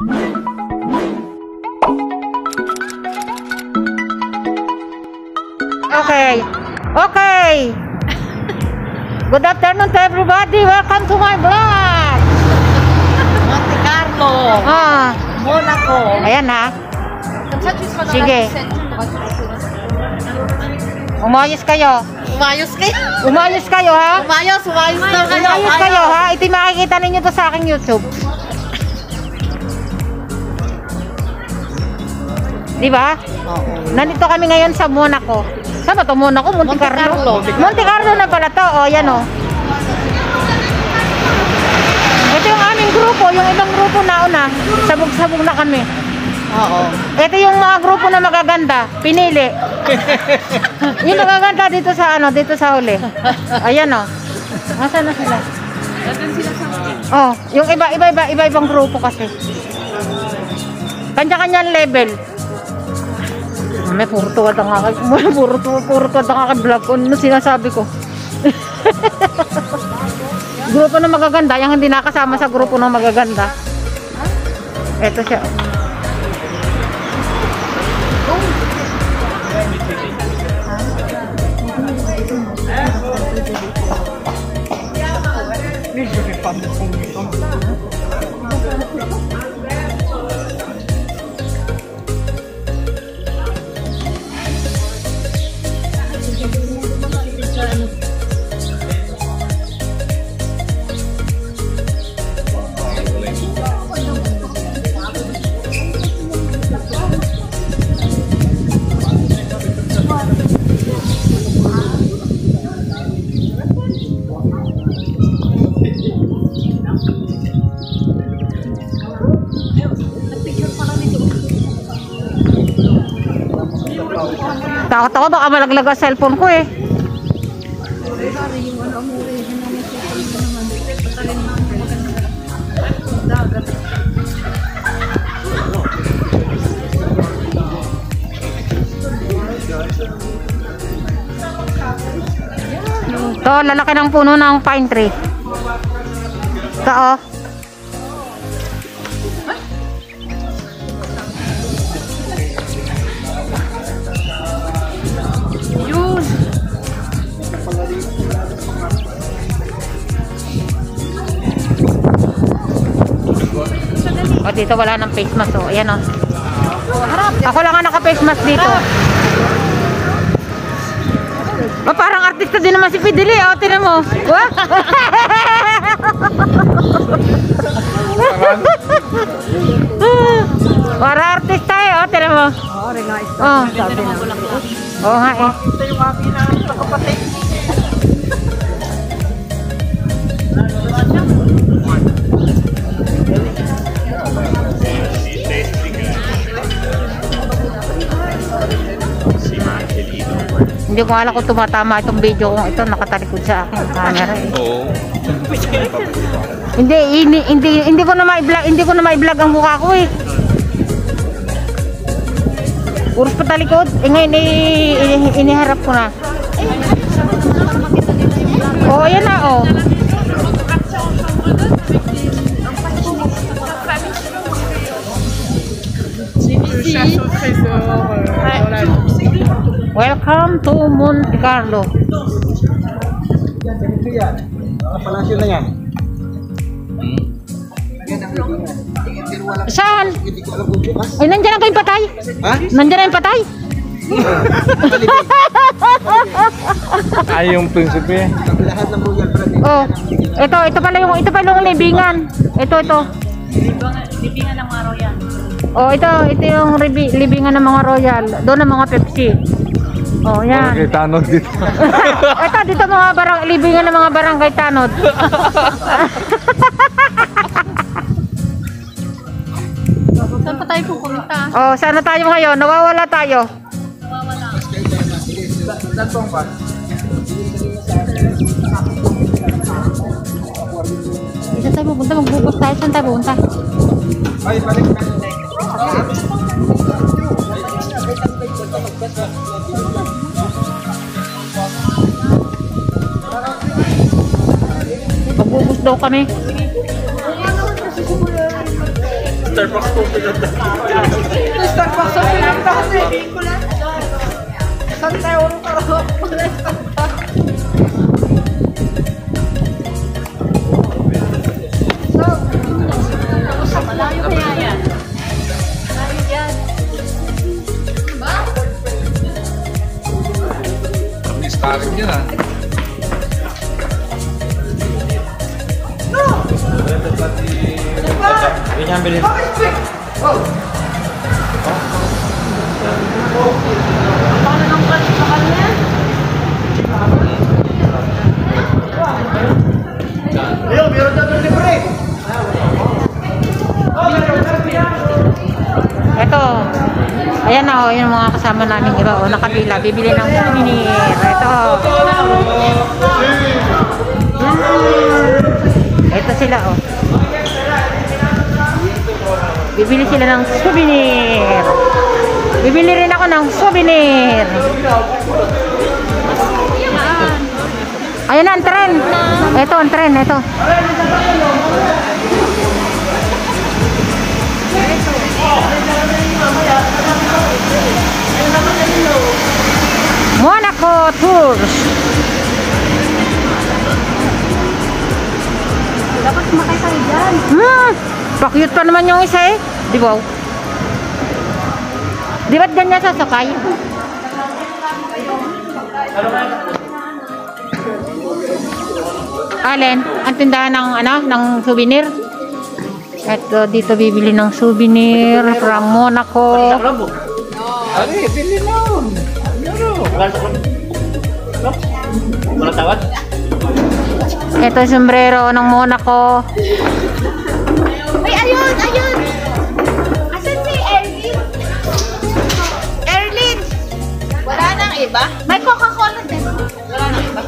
Okay. Okay. Good afternoon to everybody. Welcome to my vlog. Monte Carlo. Monaco. Ayan ha. Sige. Umayos kayo. Umayos kayo. Umayos kayo ha. Umayos daw kayo. Umayos kayo ha. Ito yung makikita ninyo to sa aking YouTube. Diba? Oo. Nandito kami ngayon sa Monaco. Saan ba ito? Monaco? Monte Carlo? Monte Carlo na pala to. O, yan o. Ito yung aming grupo. Yung ibang grupo nauna. Sabog-sabog na kami. Oo. Ito yung mga grupo na magaganda. Pinili. Yung magaganda dito sa ano, dito sa huli. Ayan o. Nasaan na sila? Oh, yung iba-ibang grupo kasi. Kanya-kanyang level. May puro tuwad ang aking puro tuwad ang aking vlog ko. Ano sinasabi ko? Grupo na magaganda, yung hindi nakasama sa grupo ng magaganda. Ito siya. Takot ako baka malaglag ang cellphone ko eh. Ito, lalaki ng puno ng pine tree. Ito oh. O dito wala ng face mask oh. Ayan oh. Ako lang ang naka-face mask dito. Oh, parang artista din naman si Fideli oh. Tinan mo. Para artista eh oh. Tinan mo. Oh, sabi na. Oo nga eh. Ito yung aking nakapatid. Hindi ko alam kung tumatama itong video kung ito nakatalikod sa akin camera eh. Oo. Hindi ko na ma-vlog ang mukha ko eh. Puros patalikod. Eh ngayon iniharap ko na. Oh, ayan na oh. Welcome to Monte Carlo. Palasyo na yan. Saan? Ay, nandiyan na kayong patay. Ha? Nandiyan na yung patay. Ay, yung prinsipe. Lahat ng royal brand. Oh, ito pala yung libingan. Ito. Libingan ng mga royal. Oh, ito yung libingan ng mga royal. Doon ang mga Pepsi. Oh, yan. Barangay Tanod dito. Ito, dito mga libingan ng mga barangay Tanod. Saan pa tayo pupunta? Oh, sana tayo ngayon? Nawawala tayo. Nawawala. Isa tayo pupunta, magbubos tayo. Saan tayo pupunta? Ay, balik na. Magbubos daw kami. Starbucks po pinunta. Starbucks ang pinunta kasi. Santa Euro ka raw. Malayo kaya yan. Malayo yan. Kami starring yun ah. Ganyan bilhin. Paano nang balik sa kanya? Leo, meron na libre. Ito. Ayan na, yung mga kasama namin iba. O, nakapila. Bibili ng souvenir. Ito. Ito sila, oh. Bibili sila ng souvenir. Bibili rin ako ng souvenir. Ayan na, ang tren. Ito, ang tren. Ito. Monaco Tours. Dapat sumakay tayo dyan. Pa-cute pa naman yung isa eh. Di ba? Di ba't ganyan sasakay? Alin? Ang tindahan ng ano? Ng souvenir? Ito, dito bibili ng souvenir from Monaco. Ay, bilhin nun. Wala tawad? Ito yung sombrero ng Monaco. Ay, ayun! Ayun! Asan si Erlin? Erlin! Wala nang iba? May Coca-Cola din. Wala nang iba?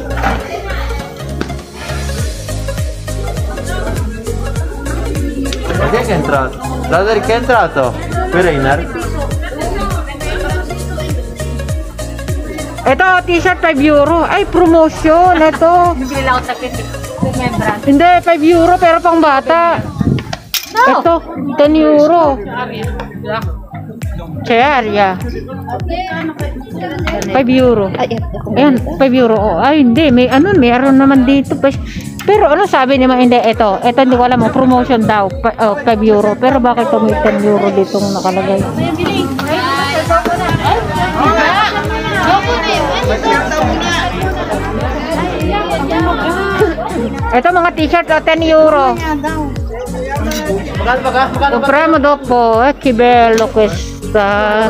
Perché che è entrato? Brother che è entrato? Per Reinar? Ito, t-shirt 5 euro. Ay, promotion. Ito. Bibili lang ako sa Remembrance. Hindi, 5 euro pero pang bata. Ito, 10 euro. Chair, yeah. 5 euro. Ayan, 5 euro. Oh, ay, hindi. May ano, meron naman dito. Pero ano sabi niya, hindi, ito. Ito, hindi ko alam mo. Promotion daw. 5 euro. Pero bakit ito may 10 euro dito nakalagay? Ito mga t-shirt, 10 euro. Compramo dopo, che bello questa.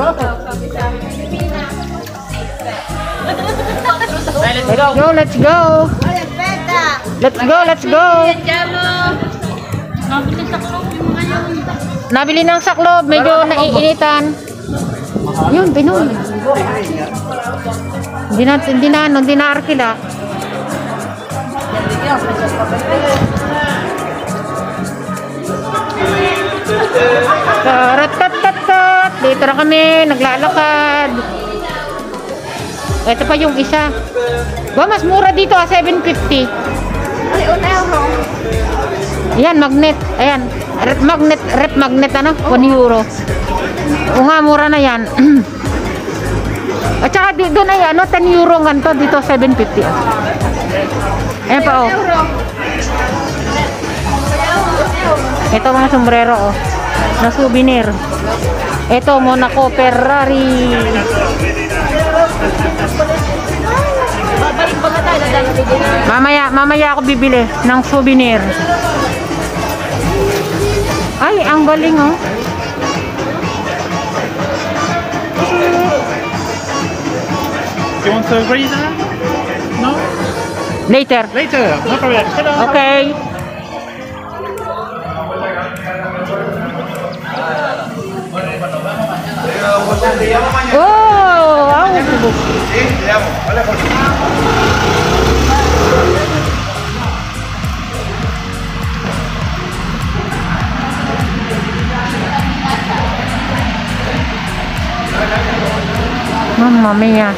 Let's go. Let's go. Nabili ng saklob, medyo naiinitan. Yun, Pinoy. Hindi na arkila. Tarat-tat-tat-tat. Dito na kami, naglalakad. Ito pa yung isa. Mas mura dito, 750. Ay, 1 euro. Ayan, magnet. Ayan, rep magnet, ano? 1 euro. O nga, mura na yan. At saka dito na yan, 10 euro ganito, dito 750. Ayan pa, oh. Ito mga sombrero, oh. Na souvenir. Ito, Monaco Ferrari. Babalik ba na tayo? Mamaya ako bibili ng souvenir. Ay, ang galing, oh. You want to read that? No? Later. Later, no problem. Hello. Okay. Oh, wow. Mamma mia.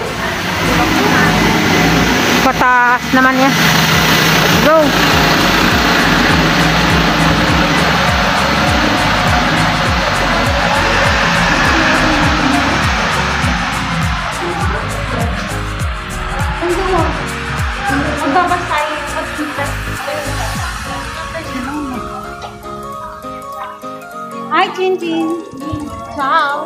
Pataas naman yan. Let's go. Hi, Chin. Ciao.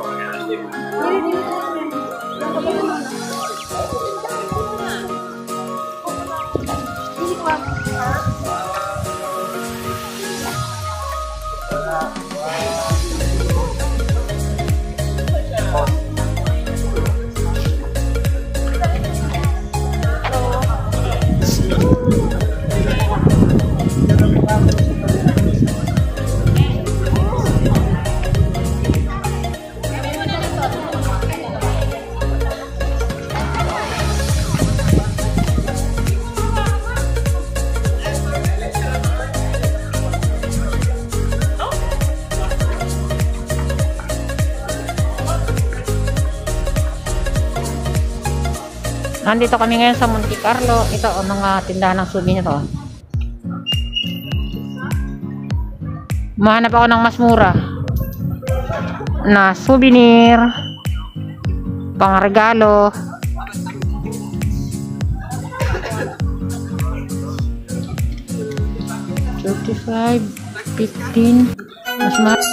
Nandito kami ngayon sa Monte Carlo. Ito ang mga tindahan ng souvenir to. Mahanap ako ng mas mura na souvenir, pang regalo. $35, $15, mas mahal.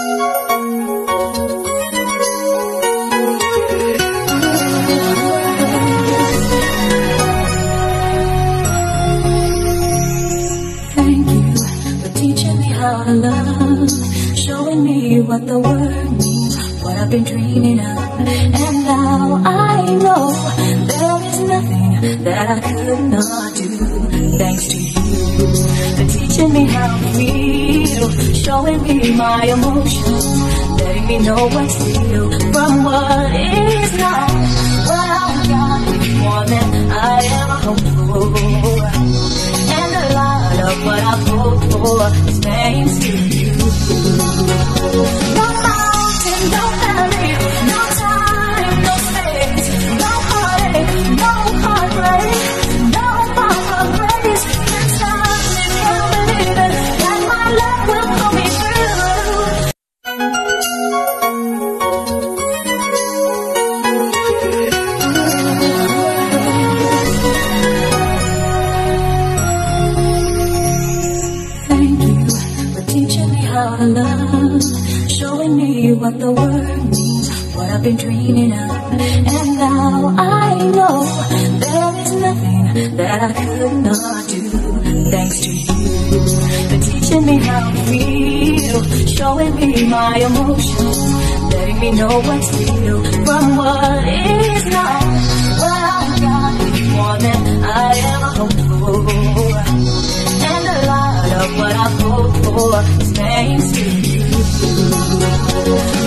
Love, showing me what the word means, what I've been dreaming of, and now I know there is nothing that I could not do, thanks to you, for teaching me how to feel, showing me my emotions, letting me know what's real from what is not. What I've got is more than I ever hoped for, and a lot of what I've hoped for is thanks to you. No mountain, no valley, no time, no space, no heartache, no heartbreak, no power of grace can stop me from believing that my love will pull me through. Love, showing me what the word means, what I've been dreaming of, and now I know there is nothing that I could not do, thanks to you, for teaching me how to feel, showing me my emotions, letting me know what's real from what is not. What I've got is more than I ever hoped for, and a lot of what I've hoped for is thanks to you.